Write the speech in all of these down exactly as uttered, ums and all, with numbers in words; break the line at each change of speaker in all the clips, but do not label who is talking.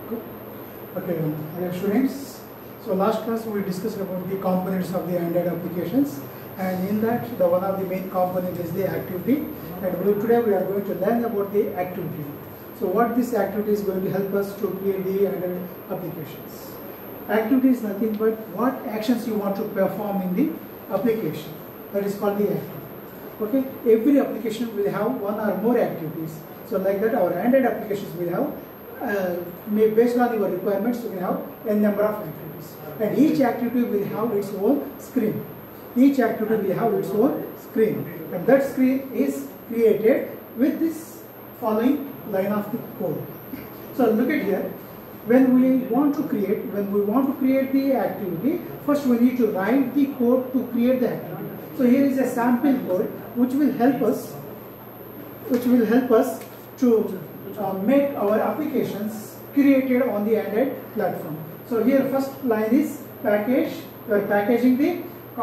Good. Okay, hello students. So last class we discussed about the components of the Android applications, and in that the one of the main component is the activity, and today we are going to learn about the activity. So what this activity is going to help us to create the Android applications. Activity is nothing but what actions you want to perform in the application. That is called the activity. Okay, every application will have one or more activities. So like that our Android applications will have uh, may based on your requirements you can have a number of activities, and each activity will have its own screen. Each activity will have its own screen, and that screen is created with this following line of the code. So look at here. When we want to create, when we want to create the activity, first we need to write the code to create the activity. So here is a sample code which will help us, which will help us to uh, make our applications created on the Android platform. So here first line is package. You are packaging the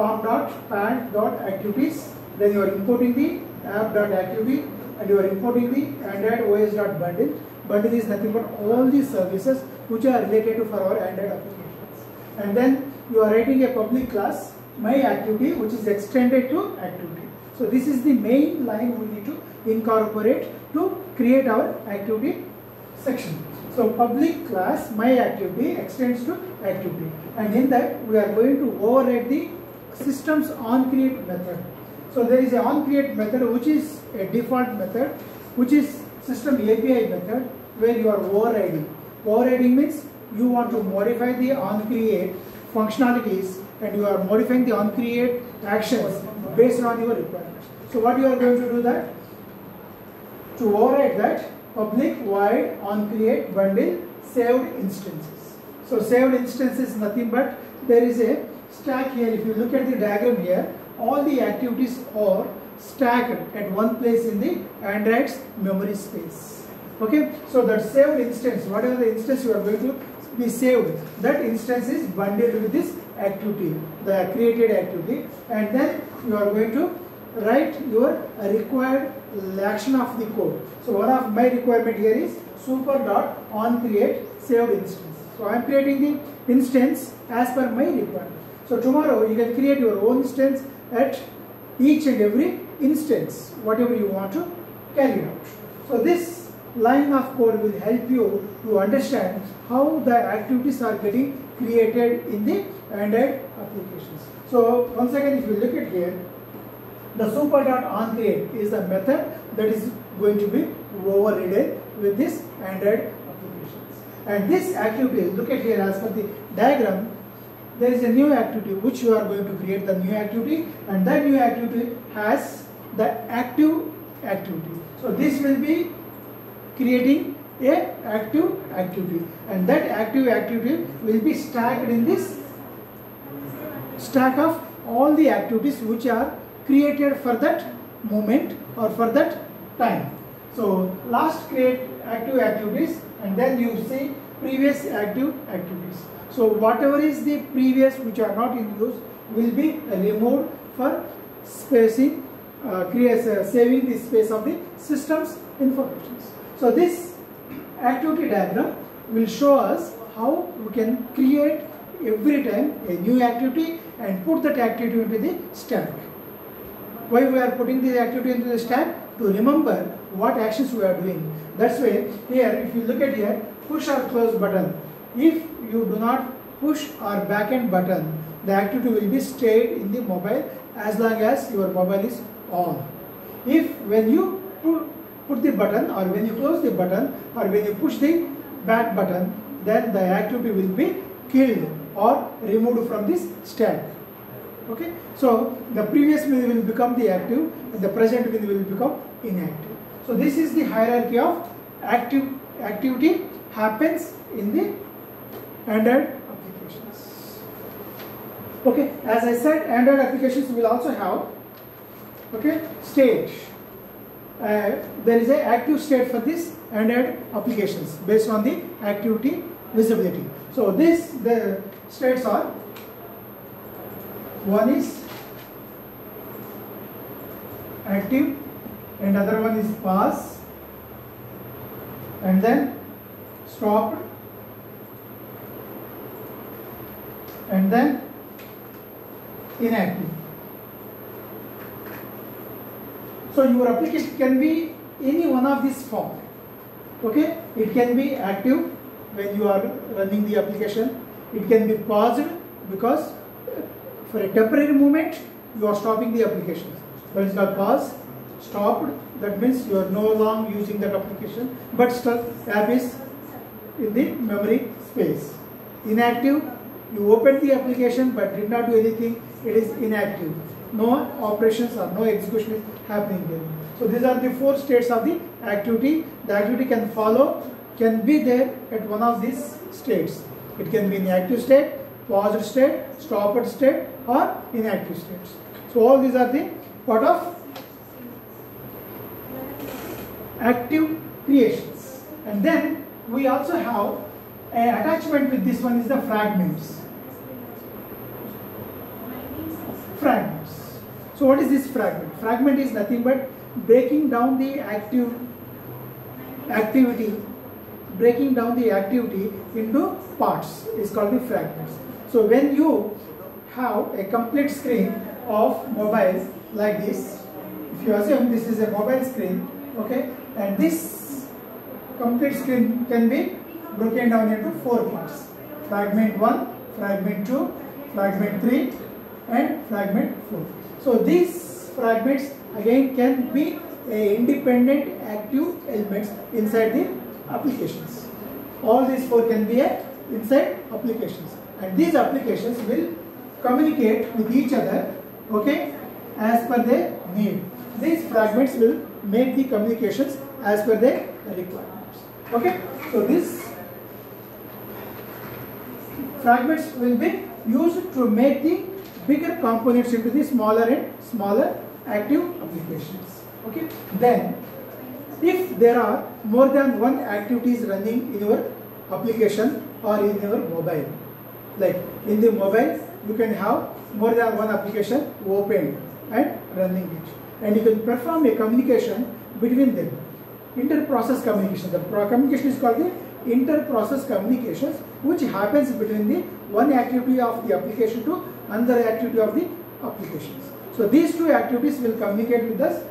com.pad.activities. Then you are importing the app.activity, and you are importing the Android O S.bundle. Bundle is nothing but all the services which are related to for our Android applications. And then you are writing a public class, my activity, which is extended to activity. So this is the main line we need to incorporate to create our activity section. So public class, my activity extends to activity. And in that we are going to override the system's onCreate method. So there is a onCreate method which is a default method, which is system A P I method, where you are overriding. Overriding means you want to modify the onCreate functionalities, and you are modifying the onCreate actions based on your requirements. So what you are going to do that? To override that, public void onCreate bundle saved instances. So saved instances is nothing but there is a stack here. If you look at the diagram here, all the activities are stacked at one place in the Android's memory space. Okay, so that saved instance, whatever the instance you are going to be saved, that instance is bundled with this activity, the created activity, and then you are going to write your required action of the code. So one of my requirement here is super.onCreate saved instance. So I am creating the instance as per my requirement. So tomorrow you can create your own instance at each and every instance, whatever you want to carry out. So this line of code will help you to understand how the activities are getting created in the Android applications. So once again, if you look at here, the super.onCreate is a method that is going to be overridden with this Android applications. And this activity, look at here as per the diagram, there is a new activity which you are going to create, the new activity, and that new activity has the active activity. So this will be creating a active activity, and that active activity will be stacked in this stack of all the activities which are created for that moment or for that time. So last create active activities, and then you see previous active activities. So whatever is the previous which are not in use will be removed for spacing, uh, create, uh, saving the space of the system's information. So this activity diagram will show us how we can create every time a new activity and put that activity into the stack. Why we are putting the activity into the stack? To remember what actions we are doing. That's why here, if you look at here, push or close button. If you do not push or backend button, the activity will be stayed in the mobile as long as your mobile is on. If when you put, put the button, or when you close the button, or when you push the back button, then the activity will be killed or removed from this stack. Okay, so the previous will, will become the active, and the present will, will become inactive. So this is the hierarchy of active activity happens in the Android applications. Okay, as I said, Android applications will also have okay state. Uh, there is a active state for this Android applications based on the activity visibility. So this the states are, one is active and other one is pass, and then stopped, and then inactive. So your application can be any one of these form. Okay, it can be active when you are running the application. It can be paused because for a temporary moment you are stopping the application. When it's got pause, stopped, that means you are no longer using that application, but still app is in the memory space. Inactive, you opened the application but did not do anything, it is inactive. No operations or no execution is happening there. So these are the four states of the activity. The activity can follow, can be there at one of these states. It can be in active state, paused state, stopped state, or inactive states. So all these are the part of active creations. And then we also have an attachment with this one is the fragments. Fragments. So what is this fragment? Fragment is nothing but breaking down the active activity, breaking down the activity into parts is called the fragments. So when you have a complete screen of mobile like this, if you assume this is a mobile screen, okay, and this complete screen can be broken down into four parts: fragment one, fragment two, fragment three, and fragment four. So these fragments again can be a independent active elements inside the applications. All these four can be a inside applications, and these applications will communicate with each other, okay, as per their need. These fragments will make the communications as per their requirements. Okay, so these fragments will be used to make the bigger components into the smaller and smaller active applications. Okay, then if there are more than one activities running in your application or in your mobile, like in the mobile you can have more than one application open and running it, and you can perform a communication between them. Inter-process communication. The communication is called the inter-process communications, which happens between the one activity of the application to another activity of the applications. So these two activities will communicate with us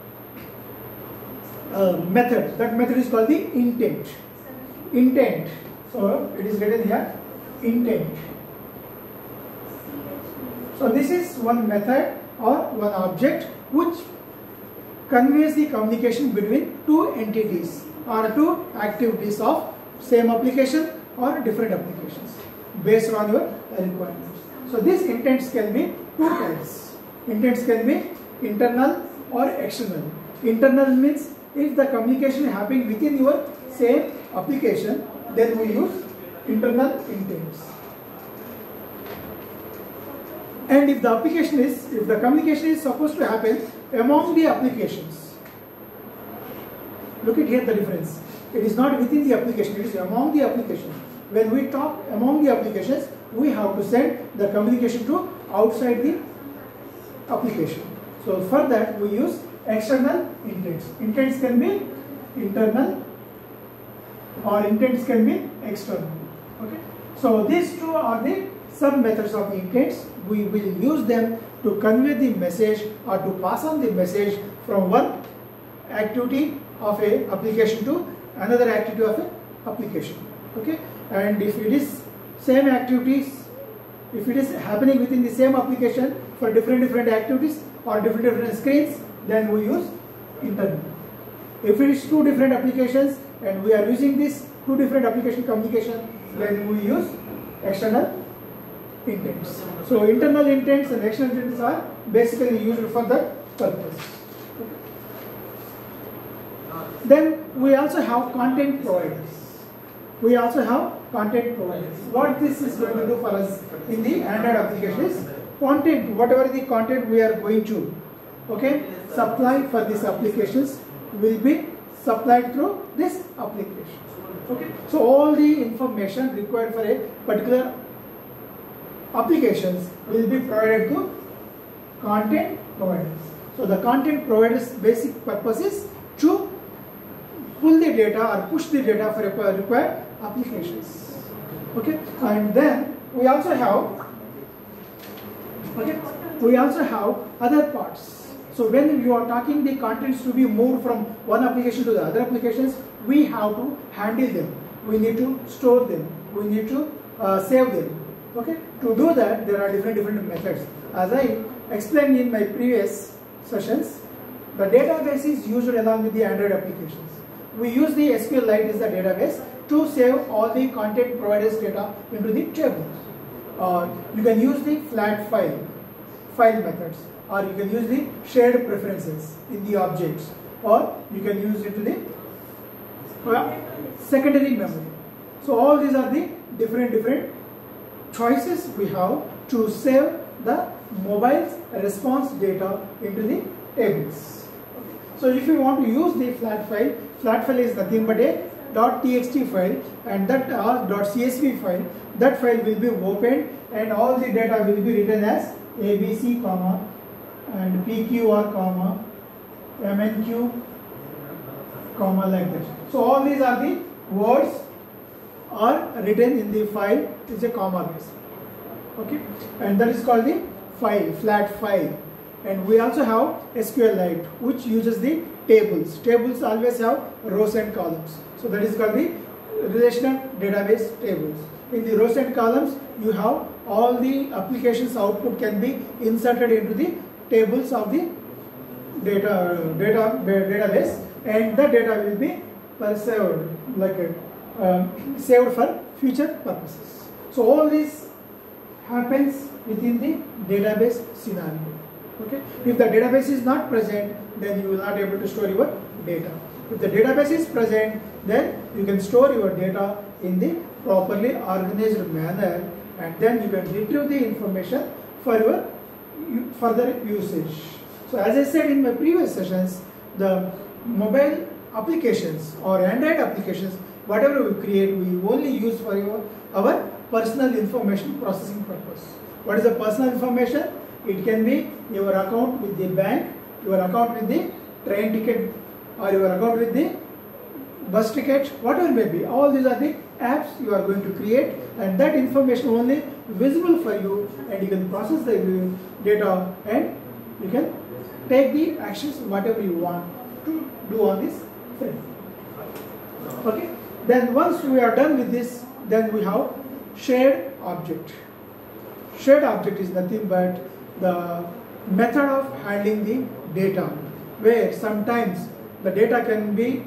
uh, method. That method is called the intent. Intent. So it is written here, intent. So this is one method or one object which conveys the communication between two entities or two activities of same application or different applications based on your requirements. So these intents can be two types. Intents can be internal or external. Internal means if the communication is happening within your same application, then we use internal intents. And if the application is, if the communication is supposed to happen among the applications, look at here the difference. It is not within the application, it is among the applications. When we talk among the applications, we have to send the communication to outside the application. So for that we use external intents. Intents can be internal or intents can be external. Okay. So these two are the sub methods of the intents. We will use them to convey the message or to pass on the message from one activity of a application to another activity of a application. Okay. And if it is same activities, if it is happening within the same application for different different activities or different different screens, then we use internal. If it is two different applications and we are using this two different application communication, then we use external intents. So internal intents and external intents are basically used for that purpose. Then we also have content providers. We also have content providers. What this is going to do for us in the Android application is content, whatever the content we are going to, okay, supply for these applications will be supplied through this application. Okay, so all the information required for a particular applications will be provided to content providers. So the content providers' basic purpose is to pull the data or push the data for required applications. Okay, and then we also have Okay. We also have other parts. So when you are talking the contents to be moved from one application to the other applications, we have to handle them. We need to store them. We need to uh, save them. Okay. To do that, there are different different methods. As I explained in my previous sessions, the database is used along with the Android applications. We use the SQLite as the database to save all the content providers data into the tables. Or you can use the flat file, file methods, or you can use the shared preferences in the objects, or you can use it to the well, secondary memory. So all these are the different different choices we have to save the mobile's response data into the tables. So if you want to use the flat file, flat file is nothing but a .txt file, and that uh, .csv file, that file will be opened and all the data will be written as abc comma and pqr comma mnq comma like that. So all these are the words are written in the file. It's a comma base. Okay, and that is called the file, flat file. And we also have SQLite, which uses the tables. Tables always have rows and columns. So that is called the relational database tables. In the rows and columns, you have all the applications output can be inserted into the tables of the data, data database, and the data will be preserved, like um, saved for future purposes. So all this happens within the database scenario. Okay. If the database is not present, then you will not be able to store your data. If the database is present, then you can store your data in the properly organized manner, and then you can retrieve the information for your further usage. So as I said in my previous sessions, the mobile applications or Android applications, whatever we create, we only use for your, our personal information processing purpose. What is the personal information? It can be your account with the bank, your account with the train ticket, or your account with the bus ticket, whatever it may be. All these are the apps you are going to create, and that information only visible for you, and you can process the data and you can take the actions whatever you want to do on this frame. Okay. Then once we are done with this, then we have shared object. Shared object is nothing but the method of handling the data, where sometimes the data can be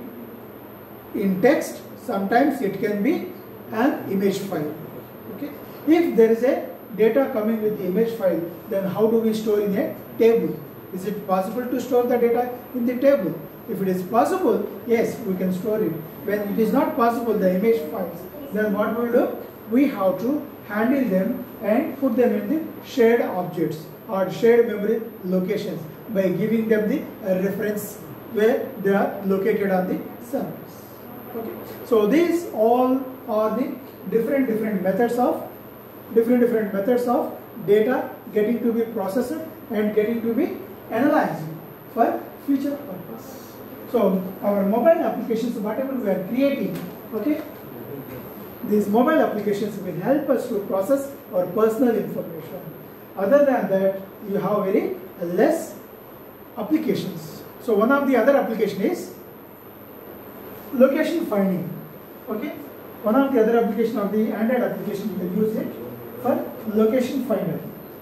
in text, sometimes it can be an image file. Okay. If there is a data coming with the image file, then how do we store in a table? Is it possible to store the data in the table? If it is possible, yes, we can store it. When it is not possible, the image files, then what we will do? We have to handle them and put them in the shared objects or shared memory locations by giving them the uh, reference where they are located on the servers. Okay. So these all are the different different methods of different different methods of data getting to be processed and getting to be analyzed for future purpose. So our mobile applications, whatever we are creating, okay, these mobile applications will help us to process our personal information. Other than that, you have very less applications. So one of the other application is location finding. Okay, one of the other application of the Android application, you can use it for location finder.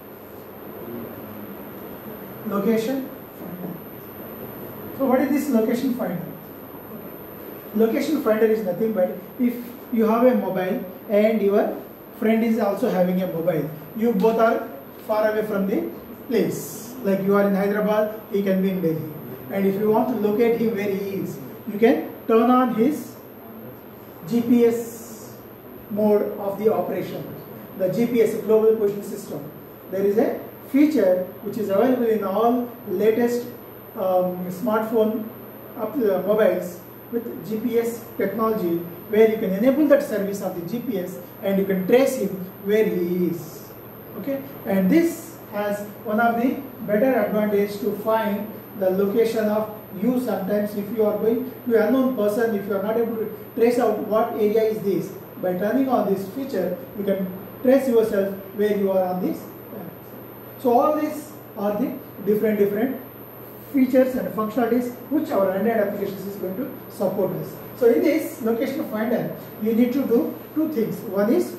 Location finder. So what is this location finder? Okay. Location finder is nothing but if you have a mobile and your friend is also having a mobile, you both are far away from the place. Like you are in Hyderabad, he can be in Delhi. And if you want to locate him where he is, you can turn on his G P S mode of the operation. The G P S, Global Position System. There is a feature which is available in all latest um, smartphone up, uh, mobiles with G P S technology, where you can enable that service of the G P S and you can trace him where he is. Okay, and this has one of the better advantage to find the location of you. Sometimes if you are going to an unknown person, if you are not able to trace out what area is this, by turning on this feature, you can trace yourself where you are on this. So all these are the different different features and functionalities which our Android applications is going to support us. So in this location finder, you need to do two things. One is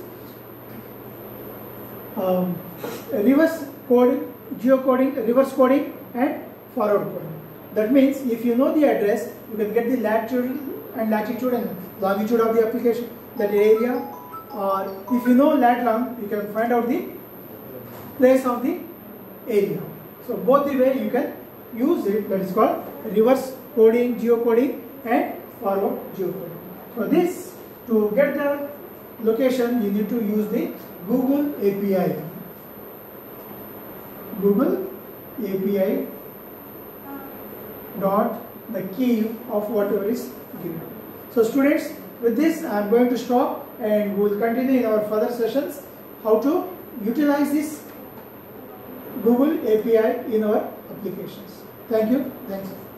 um, reverse coding, geocoding, reverse coding, and forward coding. That means if you know the address, you can get the latitude and latitude and longitude of the application, that area. Or if you know lat long, you can find out the place of the area. So both the way you can use it. That is called reverse coding, geocoding, and forward geocoding. So this, to get the location, you need to use the Google A P I. Google A P I dot the key of whatever is given. So students, with this I am going to stop, and we will continue in our further sessions how to utilize this Google A P I in our applications. Thank you. Thanks.